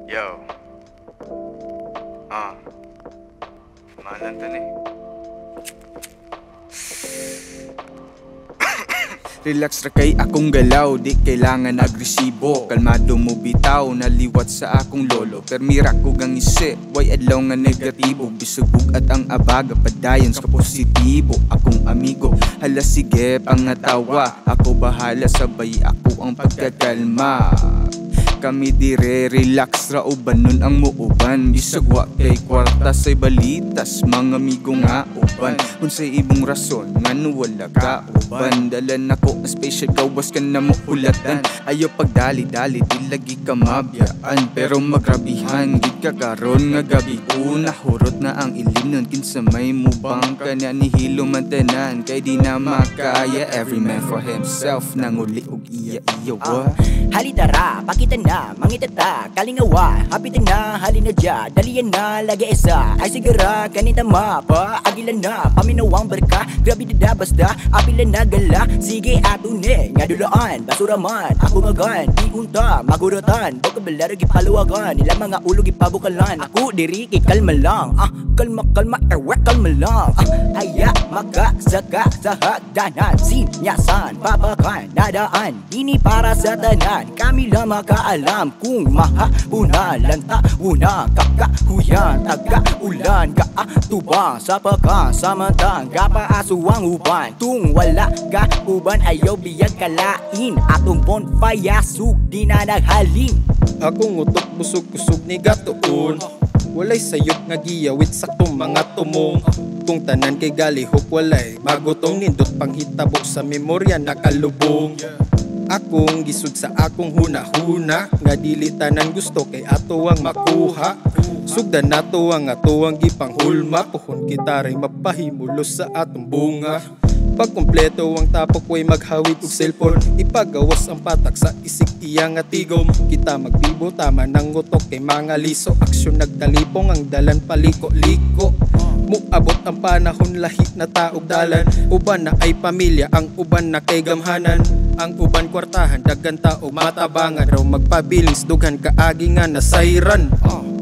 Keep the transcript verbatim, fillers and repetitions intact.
Yo. Ah. Malan to ni. Relax ra kay akong galaw, di kailangan agresibo. Kalmado mo bitaw, naliwat sa akong lolo. Permira ko gang isip, way adlaw nga negatibo. Bisubog at ang abaga, padayon sa positibo. Akong amigo, hala sige pangatawa. Ako bahala, sabay ako ang pagkakalma. Kami dire relax ra uban nun ang muuban. Bisag wa kay kwarta say balitas, mga amigo nga uban. Unsay ibong rason ngano wala ka uban. Dalan ako a special gawas ka na mo ulatan. Ayo pagdali-dali di lagi ka mabiyaan, pero magrabihan gid ka karon nga gabi. Una hurot na ang ilinon kinsa may mubang ka na nihilo man tanan. Kay di na makaya every man for himself. Nanguli og iya iyo wa. Halidara, pakita na, mangitata, kalingawa. Hapitan na, halina dya, dalian na, lagi isa. Ay sigara, kanita mapa, agilan na, paminawang barka. Grabe dada basta, apilan na gala. Sige ato ne, nga dulaan, basura man. Ako magan, di unta, maguratan. Bukabala ragi paluwagan, nila mga ulo gipabukalan. Ako diri kay kalma lang, ah, kalma kalma, ewe kalma lang. Ah, aya, makasaka sa hagdanan, sinyasan, papakan, nadaan. Ini para sa tanan, kami lang makaalam kung mahabunalan tauna kakahuyan, taga-ulan, kaatubang sa pagkasamantang kapaasuang uban. Tung wala ka uban, ayaw biyag kalain, atong bonfire sug di na naghalin. Akong utok busog-kusog ni gatoon, walay sayop nga giyawit sa tong mga tumong. Kung tanan kay galihok walay magutong nindot panghitabo sa memorya nakalubong. Akong gisud sa akong hunahuna, nga dili tanan gusto kay ato ang makuha. Sugdan nato ang ato ang gipanghulma, puhon kita ray mapahimulos sa atong bunga. Pag kumpleto ang tapok way maghawid og cellphone, ipagawas ang patak sa isig iya nga tigom. Kita magbibo tama ng utok kay mga liso, aksyon nagtalipong ang dalan paliko-liko. Muabot ang panahon lahit na taog dalan, uban na ay pamilya, ang uban na kay gamhanan. Ang uban kwartahan, dagan tao matabangan, raw magpabilis dughan kaagi nga nasayran.